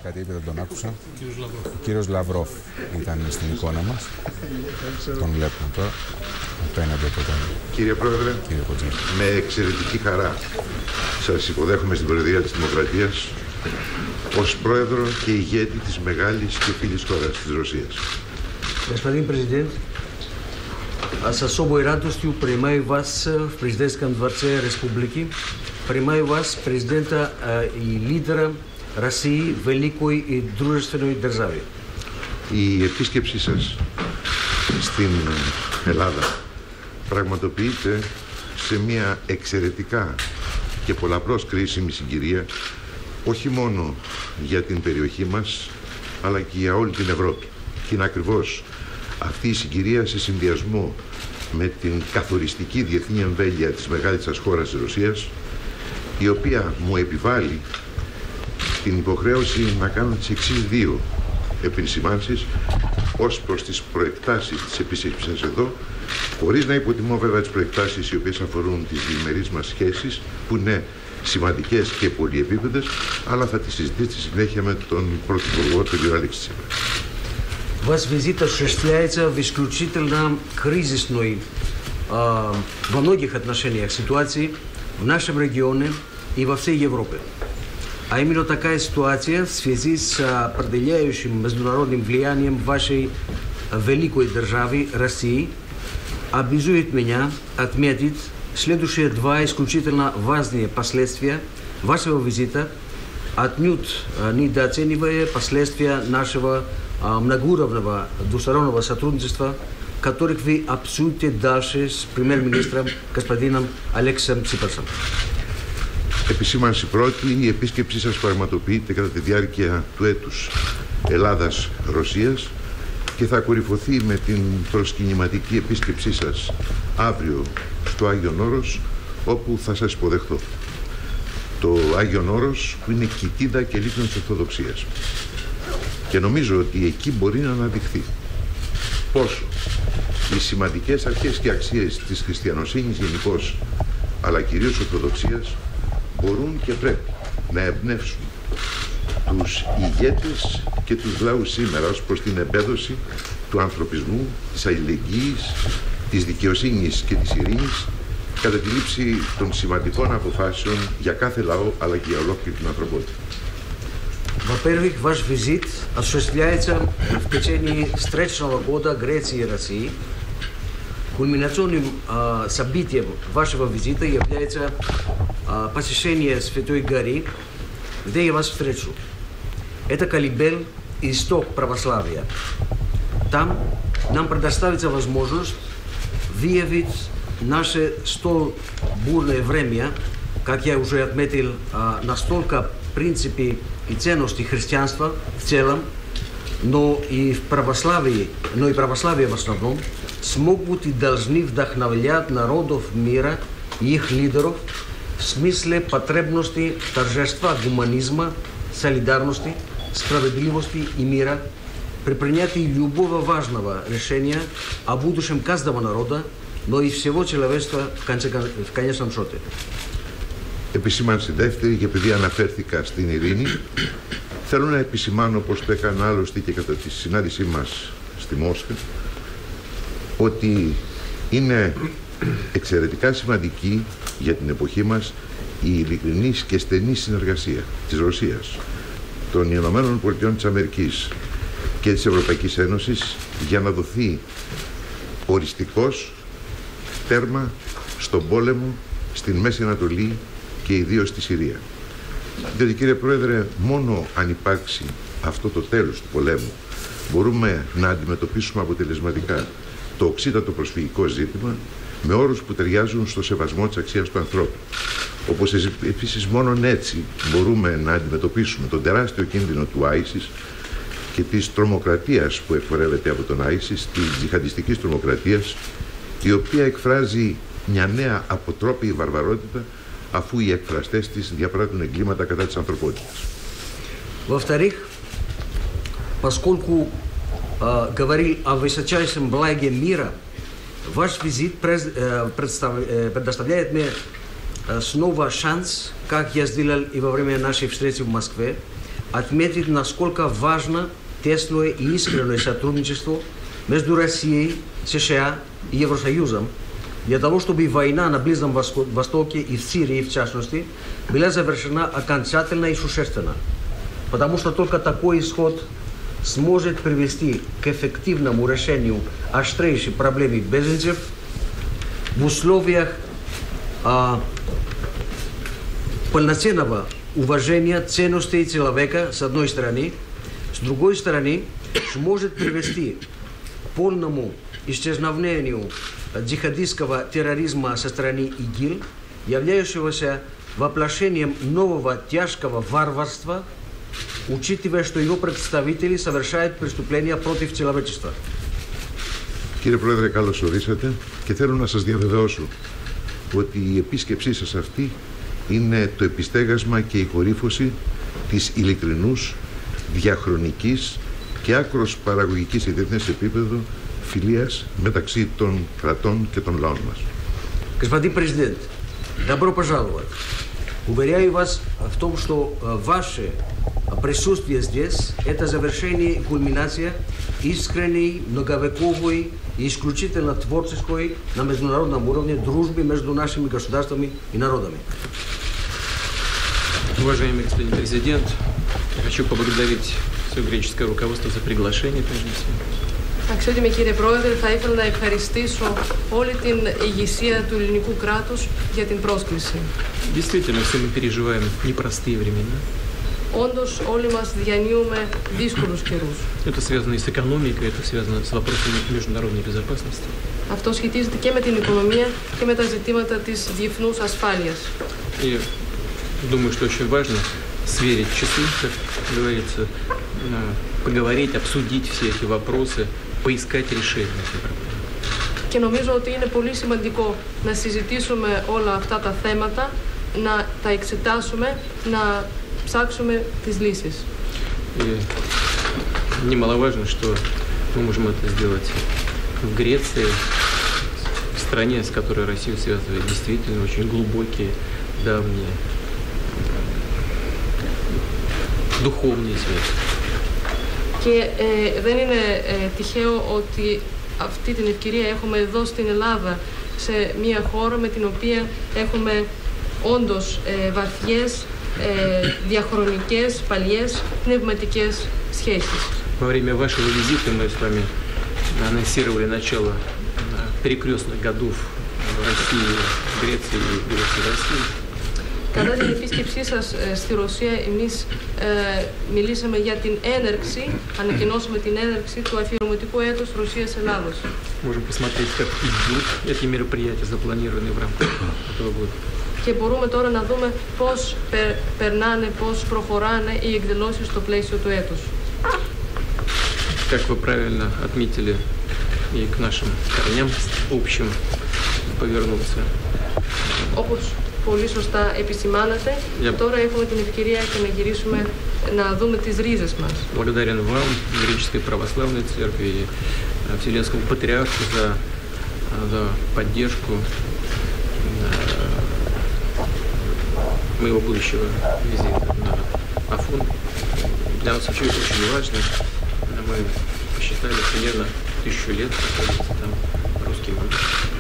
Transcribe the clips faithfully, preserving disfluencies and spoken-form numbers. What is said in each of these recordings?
κάτι είπε, δεν τον άκουσα. Ο κύριος Λαυρόφ ήταν στην εικόνα μας. Τον βλέπουμε τώρα. Απέναντι από τον... Κύριε Πρόεδρε, Κύριε με εξαιρετική χαρά σας υποδέχομαι στην Προεδρία της Δημοκρατίας ως Πρόεδρο και ηγέτη της μεγάλης και φίλης χώρας της Ρωσίας. Господин президент, с особой радостью принимаю вас в президентском дворце республики. Принимаю вас, президента и лидера России, великой и дружественной державы. Η επίσκεψή σας στην Ελλάδα πραγματοποιείται σε μια εξαιρετικά και πολλαπλώς κρίσιμη συγκυρία, όχι μόνο για την περιοχή μας, αλλά και για όλη την Ευρώπη. Και είναι ακριβώς αυτή η συγκυρία σε συνδυασμό με την καθοριστική διεθνή εμβέλεια της μεγάλης σας χώρας της Ρωσίας, η οποία μου επιβάλλει την υποχρέωση να κάνω τις εξής δύο επισημάνσεις ως προς τις προεκτάσεις της επίσκεψης σας εδώ, χωρίς να υποτιμώ βέβαια τις προεκτάσεις οι οποίες αφορούν τις διμερείς μας σχέσεις, που είναι σημαντικές και πολυεπίπεδες, αλλά θα τις συζητήσω στη συνέχεια με τον Πρωθυπουργό, τον κ. Αλέξη Τσίπρα. Ваш визит осуществляется в исключительно кризисной, э, во многих отношениях ситуации в нашем регионе и во всей Европе. А именно такая ситуация в связи с определяющим международным влиянием вашей великой державы России обязует меня отметить следующие два исключительно важные последствия вашего визита, отнюдь недооценивая последствия нашего многоуровневого двустороннего сотрудничества, которых вы обсудите дальше с премьер-министром господином Алексеем Ципросом. Επισήμανση πρώτη, η επίσκεψή σας πραγματοποιείται κατά τη διάρκεια του έτους Ελλάδας-Ρωσίας και θα κορυφωθεί με την προσκυνηματική επίσκεψή σας αύριο στο Άγιον Όρος, όπου θα σας υποδεχθώ. Το Άγιον Όρος που είναι κοιτίδα και λίκνο της Ορθοδοξίας. Και νομίζω ότι εκεί μπορεί να αναδειχθεί πόσο οι σημαντικές αρχές και αξίες της χριστιανοσύνης γενικώς, αλλά κυρίως Ορθοδοξίας, μπορούν και πρέπει να εμπνεύσουν τους ηγέτες και τους λαούς σήμερα ως προς την εμπέδωση του ανθρωπισμού, της αλληλεγγύης, της δικαιοσύνης και της ειρήνης κατά τη λήψη των σημαντικών αποφάσεων για κάθε λαό αλλά και για ολόκληρη την ανθρωπότητα. Во-первых, ваш визит осуществляется в течение встречного года Греции и России. Кульминационным э, событием вашего визита является э, посещение Святой горы, где я вас встречу. Это колыбель и исток православия. Там нам предоставится возможность выявить наше столь бурное время, как я уже отметил, э, настолько принципы и ценности христианства в целом, но и в православии, но и православие в основном, смогут и должны вдохновлять народов мира и их лидеров в смысле потребности торжества гуманизма, солидарности, справедливости и мира при принятии любого важного решения о будущем каждого народа, но и всего человечества в, конце, в конечном счете. Επισήμανση δεύτερη, και επειδή αναφέρθηκα στην ειρήνη, θέλω να επισημάνω, όπως το έκανα άλλωστε και κατά τη συνάντησή μας στη Μόσχα, ότι είναι εξαιρετικά σημαντική για την εποχή μας η ειλικρινής και στενή συνεργασία της Ρωσίας, των Ηνωμένων Πολιτειών της Αμερικής και της Ευρωπαϊκής Ένωσης για να δοθεί οριστικός τέρμα στον πόλεμο στην Μέση Ανατολή και ιδίως στη Συρία. Διότι, κύριε Πρόεδρε, μόνο αν υπάρξει αυτό το τέλος του πολέμου μπορούμε να αντιμετωπίσουμε αποτελεσματικά το οξύτατο προσφυγικό ζήτημα με όρους που ταιριάζουν στο σεβασμό της αξίας του ανθρώπου. Όπως επίσης μόνον έτσι μπορούμε να αντιμετωπίσουμε τον τεράστιο κίνδυνο του άισις και της τρομοκρατίας που εκπορεύεται από τον άισις, της τζιχαντιστικής τρομοκρατίας, η οποία εκφράζει μια νέα αποτρόπαιη βαρβαρότητα, αφού οι εκφραστές της διαπράττουν εγκλήματα κατά της ανθρωπότητας. Во-вторых, поскольку э, говорил о высочайшем благе мира, ваш визит през, э, представ, э, предоставляет мне э, снова шанс, как я сделал и во время нашей встречи в Москве, отметить, насколько важно, тесно и искреннее сотрудничество между Россией, США и Евросоюзом для того, чтобы война на Ближнем Востоке и в Сирии, в частности, была завершена окончательно и существенно. Потому что только такой исход сможет привести к эффективному решению острейшей проблемы беженцев в условиях а, полноценного уважения ценностей человека, с одной стороны, с другой стороны, сможет привести к полному исчезновению джихадистского терроризма со стороны ИГИЛ, являющегося воплощением нового тяжкого варварства, учитывая, что его представители совершают преступления против человечества. Κύριε Πρόεδρε, καλώς ορίσατε και θέλω να σας διαβεβαιώσω ότι η επίσκεψή σας αυτή είναι το επιστέγασμα και η κορύφωση της ειλικρινούς, διαχρονικής και άκρος παραγωγικής σε διεθνές επίπεδο φιλίας μεταξύ των κρατών και των λαών μας. Господин президент, добро пожаловать. Уверяю вас в том, что ваше присутствие здесь – это завершение и кульминация искренней, многовековой и исключительно творческой на международном уровне дружбы между нашими государствами и народами. Уважаемый господин президент, я хочу поблагодарить все греческое руководство за приглашение, прежде всего. Αξιότιμη κύριε Πρόεδρε, θα ήθελα να ευχαριστήσω όλη την ηγεσία του ελληνικού κράτους για την πρόσκληση. Действительно, все мы переживаем непростые времена. Όντως, όλοι μας διανύουμε δύσκολους καιρούς. Это связано и с экономикой, это связано с вопросами международной безопасности. Αυτό σχετίζεται και με την οικονομία και με τα ζητήματα της διεθνούς ασφάλειας. И думаю, что очень важно сверить часы, как говорится, поговорить, обсудить все эти вопросы, поискать решение этой проблемы. Και νομίζω ότι είναι πολύ σημαντικό να συζητήσουμε όλα αυτά τα θέματα, να τα εξετάσουμε, να ψάξουμε τις λύσεις. И немаловажно, что мы можем это сделать в Греции, в стране, с которой Россию связывает действительно очень глубокие, давние духовные связи. Και ε, δεν είναι ε, τυχαίο ότι αυτή την ευκαιρία έχουμε εδώ στην Ελλάδα, σε μια χώρα με την οποία έχουμε όντως ε, βαθιές, ε, διαχρονικές, παλιές, πνευματικές σχέσεις. Во время вашего визита мы с вами анонсировали начало перекрестных годов в России, в Греции и в России. Κατά την επίσκεψή σας ε, στη Ρωσία, εμείς ε, μιλήσαμε για την έναρξη, ανακοινώσαμε την έναρξη του αφιερωματικού έτους Ρωσίας-Ελλάδος. Можем посмотреть, как идут эти мероприятия, запланированные в рамках этого года. Και μπορούμε τώρα να δούμε πώς περ, περνάνε, πώς прохорάνε οι εκδηλώσεις στο πλαίσιο του έτους. Как вы правильно отметили, и к нашим корням общим повернуться. Όπως πολύ σωστά επισημάνατε, Yep. τώρα έχουμε την ευκαιρία και να γυρίσουμε να δούμε τις ρίζες μας. Благодарен вам, Греческой Православной Церкви и Вселенскому Патриарху за, за поддержку моего будущего визита на Афон. Для нас очень, очень важно. Мы посчитали примерно тысячу лет, находится там русский мир.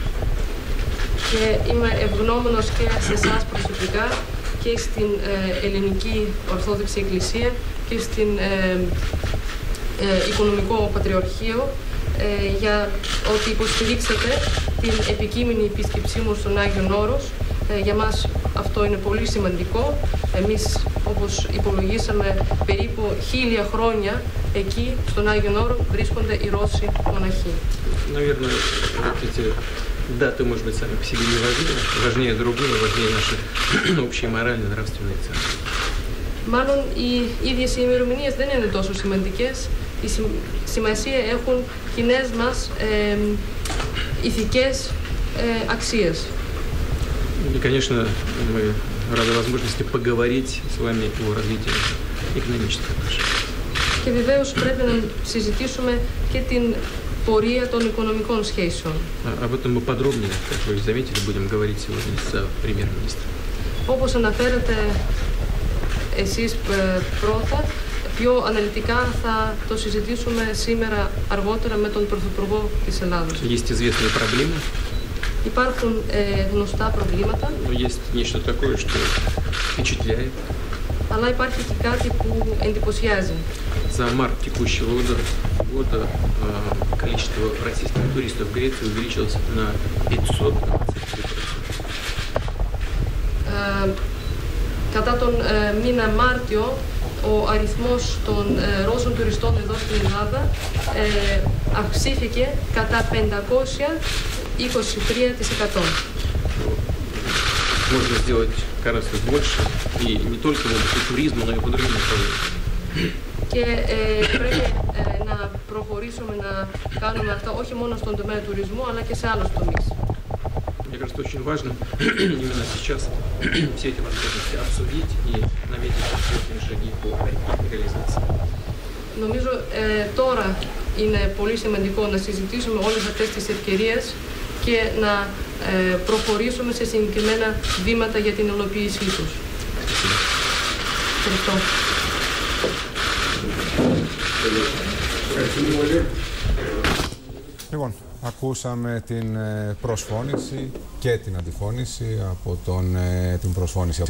Και είμαι ευγνώμονος και σε εσάς προσωπικά και στην ε, Ελληνική Ορθόδοξη Εκκλησία και στην ε, ε, Οικονομικό Πατριαρχείο ε, για ότι υποστηρίξατε την επικείμενη επίσκεψή μου στον Άγιον Όρος. Ε, για μας αυτό είναι πολύ σημαντικό. Εμείς, όπως υπολογίσαμε, περίπου χίλια χρόνια εκεί, στον Άγιον Όρο, βρίσκονται οι Ρώσοι μοναχοί. Наверное, вот эти даты, может быть, сами по себе не важны, важнее другое, важнее наши общие моральные, нравственные ценности. Μάλλον οι ίδιες οι ημερομηνίες δεν είναι τόσο σημαντικές. Η σημασία έχουν κοινές μας ε, ηθικές ε, αξίες. И, конечно, мы рады возможности поговорить с вами о развитии экономических отношений. Και βεβαίως πρέπει να συζητήσουμε και την πορεία των οικονομικών σχέσεων. Об этом мы подробнее, как вы заметили, будем говорить сегодня с премьер-министром. Όπως αναφέρατε εσείς πρώτα. Πιο αναλυτικά θα το συζητήσουμε σήμερα αργότερα με τον Πρωθυπουργό της Ελλάδος. Есть известные проблемы. Υπάρχουν ε, γνωστά προβλήματα. Но есть нечто такое, что впечатляет. Αλλά υπάρχει και κάτι που εντυπωσιάζει. За март текущего года, года э, количество российских туристов в Греции увеличилось на пятьсот двадцать три процента. Ε, κατά τον ε, μήνα Μάρτιο, ο αριθμός των ε, Ρώσων τουριστών εδώ στην Ελλάδα ε, αυξήθηκε κατά πεντακόσια είκοσι τρία τοις εκατό. Можно сделать гораздо больше, и не только в области туризма, но и по другим направлениям. Και ε, πρέπει ε, να προχωρήσουμε να κάνουμε αυτά όχι μόνο στον τομέα του τουρισμού, αλλά και σε άλλους τομείς. Мне кажется, очень важно именно сейчас все эти возможности обсудить и наметить конкретные шаги по реализации. Νομίζω ε, τώρα είναι πολύ σημαντικό να συζητήσουμε όλες αυτές τις ευκαιρίες και να ε, προχωρήσουμε σε συγκεκριμένα βήματα για την υλοποίησή τους. Ευχαριστώ. Λοιπόν, ακούσαμε την προσφώνηση και την αντιφώνηση από τον, την προσφώνηση